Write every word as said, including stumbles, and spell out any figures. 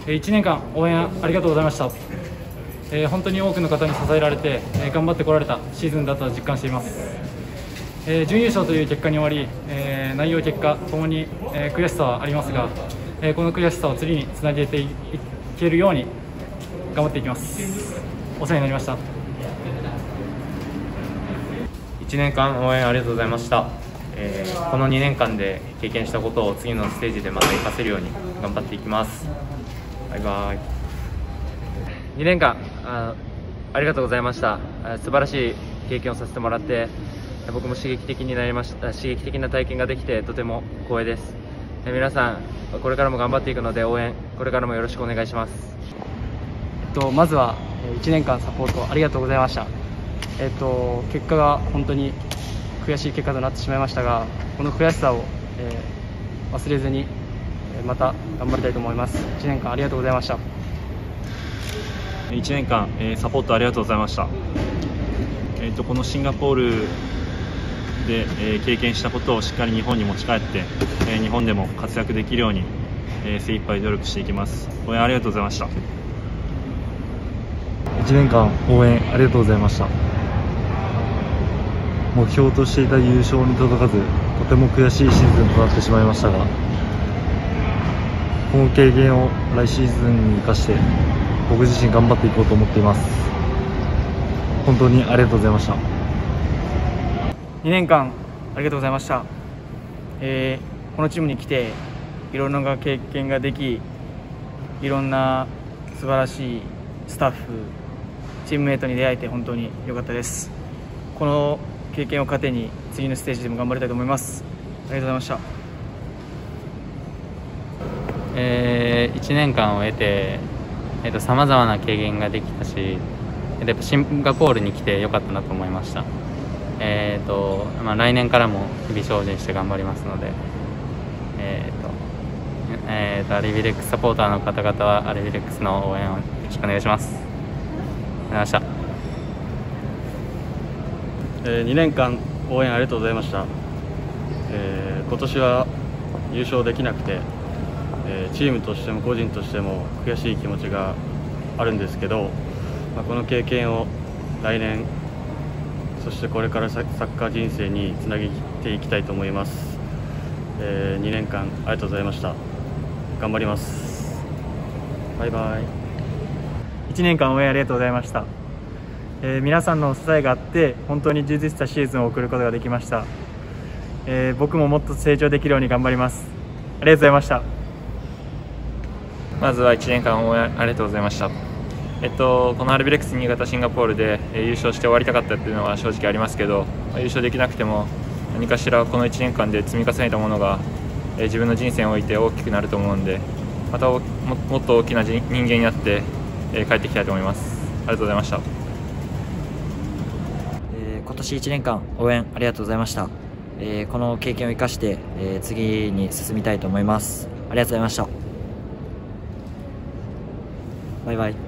いちねんかん応援ありがとうございました。えー、本当に多くの方に支えられて、えー、頑張ってこられたシーズンだと実感しています。えー、準優勝という結果に終わり、えー、内容、結果ともに、えー、悔しさはありますが、えー、この悔しさを次につなげていけるように頑張っていきます。お世話になりました。 いちねんかん応援ありがとうございました。えー、このにねんかんで経験したことを次のステージでまた活かせるように頑張っていきます。バイバイ。 にねんかん あ, ありがとうございました。素晴らしい経験をさせてもらって、僕も刺激的になりました刺激的な体験ができてとても光栄です。皆さんこれからも頑張っていくので、応援これからもよろしくお願いします。 えっと、まずはいちねんかんサポートありがとうございました。えっと、結果が本当に悔しい結果となってしまいましたが、この悔しさを、えー、忘れずにまた頑張りたいと思います。いちねんかんありがとうございました。 いちねんかん、えー、サポートありがとうございました。えー、とこのシンガポールで、えー、経験したことをしっかり日本に持ち帰って、えー、日本でも活躍できるように、えー、精一杯努力していきます。応援ありがとうございました。いちねんかん応援ありがとうございました。目標としていた優勝に届かず、とても悔しいシーズンとなってしまいましたが、この経験を来シーズンに生かして僕自身頑張っていこうと思っています。本当にありがとうございました。 にねんかんありがとうございました。えー、このチームに来ていろんな経験ができ、いろんな素晴らしいスタッフ、チームメイトに出会えて本当に良かったです。この経験を糧に次のステージでも頑張りたいと思います。ありがとうございました。 えー、いちねんかんを得てさまざまな経験ができたし、やっぱシンガポールに来てよかったなと思いました。えーとまあ、来年からも日々精進して頑張りますので、えーとえーとアリビレックスサポーターの方々はアリビレックスの応援をよろしくお願いします。ありがとうございました。 えー、にねんかん応援ありがとうございました。えー、今年は優勝できなくて、えー、チームとしても個人としても悔しい気持ちがあるんですけど、まあ、この経験を来年、そしてこれからサッカー人生につなげていきたいと思います。えー、にねんかんありがとうございました。頑張ります。バイバイ。 いちねんかん応援ありがとうございました。えー、皆さんの支えがあって本当に充実したシーズンを送ることができました。えー、僕ももっと成長できるように頑張ります。ありがとうございました。 まずはいちねんかん応援ありがとうございました。えっと、このアルビレックス新潟シンガポールで優勝して終わりたかったっていうのは正直ありますけど、優勝できなくても何かしらこのいちねんかんで積み重ねたものが自分の人生において大きくなると思うんで、また も, もっと大きな人間になって帰ってきたいと思います。ありがとうございました。 えー、今年いちねんかん応援ありがとうございました。えー、この経験を生かして、えー、次に進みたいと思います。ありがとうございました。バイバイ。